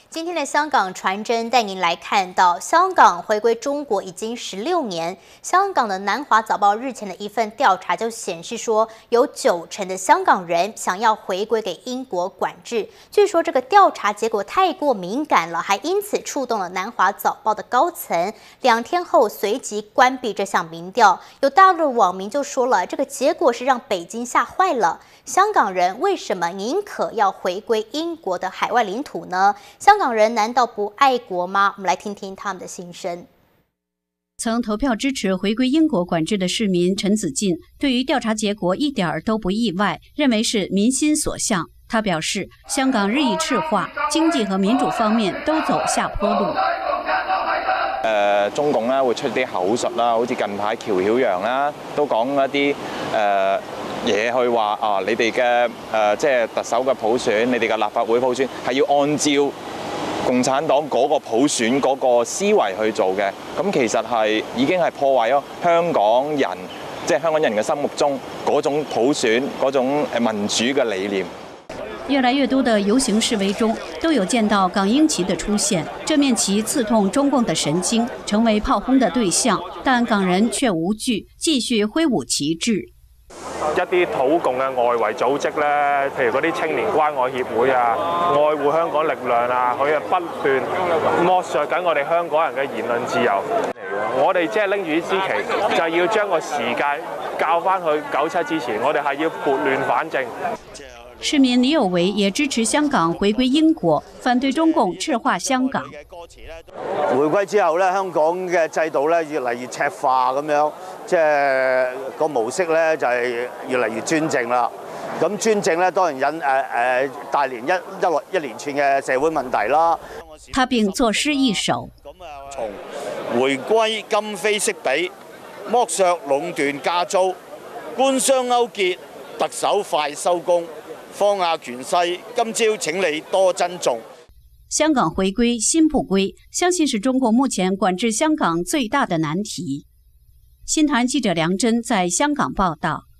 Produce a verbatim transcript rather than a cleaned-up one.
今天的香港传真带您来看到，香港回归中国已经十六年。香港的南华早报日前的一份调查就显示说，有九成的香港人想要回归给英国管制。据说这个调查结果太过敏感了，还因此触动了南华早报的高层。两天后随即关闭这项民调。有大陆网民就说了，这个结果是让北京吓坏了。香港人为什么宁可要回归英国的海外领土呢？香港人难道不爱国吗？我们来听听他们的心声。 曾投票支持回归英国管制的市民陈子进，对于调查结果一点儿都不意外，认为是民心所向。他表示，香港日益赤化，经济和民主方面都走下坡路。 誒、呃、中共咧會出啲口述啦，好似近排喬曉陽啦，都講一啲誒嘢去話啊，你哋嘅誒即係特首嘅普選，你哋嘅立法會普選係要按照共產黨嗰個普選嗰個思維去做嘅。咁其實係已經係破壞咗香港人，即係香港人嘅心目中嗰種普選嗰種誒民主嘅理念。 越来越多的游行示威中，都有见到港英旗的出现。这面旗刺痛中共的神经，成为炮轰的对象，但港人却无惧，繼續揮舞旗幟。 一啲土共嘅外圍組織咧，譬如嗰啲青年關愛協會啊、愛護香港力量啊，佢啊不斷剝削緊我哋香港人嘅言論自由。我哋即係拎住呢支旗，就係要將個時間校翻去九七之前，我哋係要撥亂反正。 市民李有為也支持香港回歸英國，反對中共赤化香港。 回歸之後咧，香港嘅制度咧越嚟越赤化咁樣，即係個模式咧就係越嚟越專政啦。咁專政咧當然引誒誒帶連一一落一連串嘅社會問題啦。 他並作詩一首： 從回歸今非昔比，剝削壟斷加租，官商勾結，特首快收工。放下權勢，今朝請你多珍重。 香港回歸心不歸，相信是中共目前管制香港最大的難題。新唐人記者梁真在香港報道。